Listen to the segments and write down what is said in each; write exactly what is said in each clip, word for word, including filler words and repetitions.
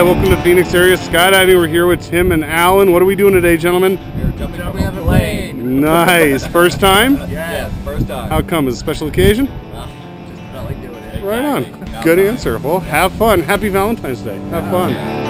welcome to Phoenix Area Skydiving. We're here with Tim and Alan. What are we doing today, gentlemen? We're jumping out of a plane. Nice. First time? Yes, first time. How come? Is it a special occasion? Well, just felt like doing it. Right on. Exactly. Good answer. Well, have fun. Happy Valentine's Day. Have fun.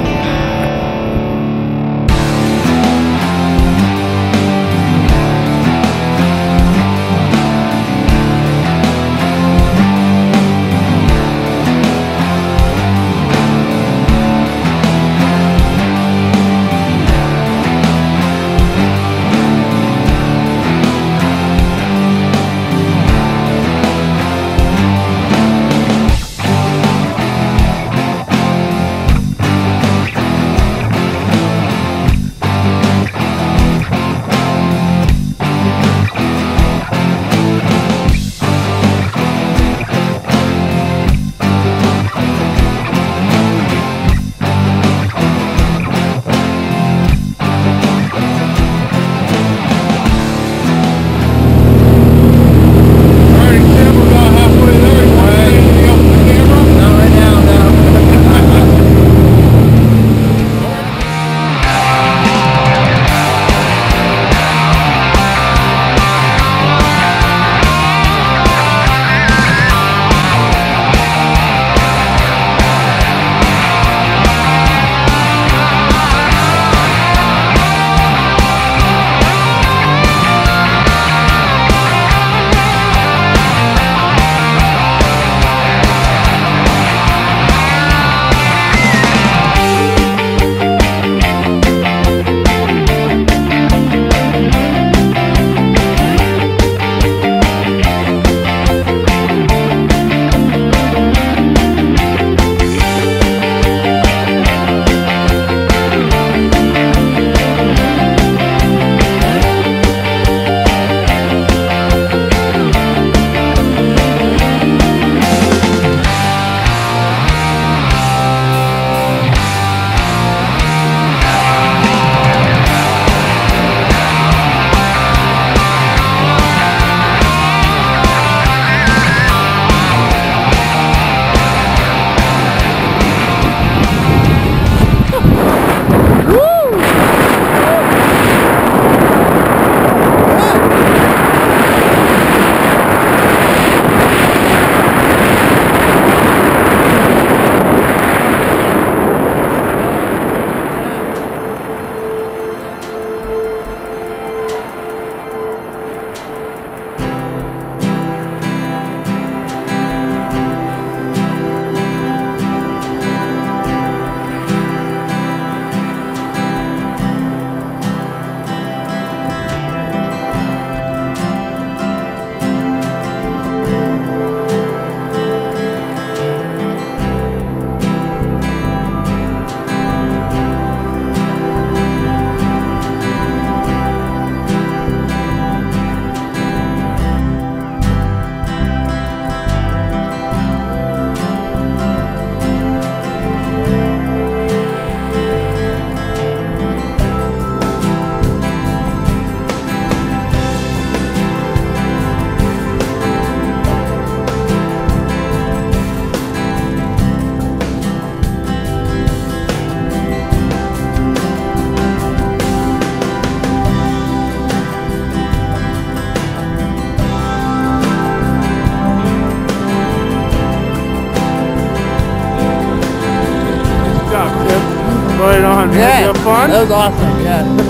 Right on. Yeah, Did you have fun? That was awesome,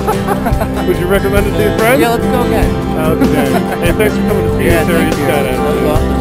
yeah. Would you recommend it to your friends? Yeah, let's go again. Okay. Hey, thanks for coming to Phoenix Yeah, Area thank you. Skydiving. That was awesome.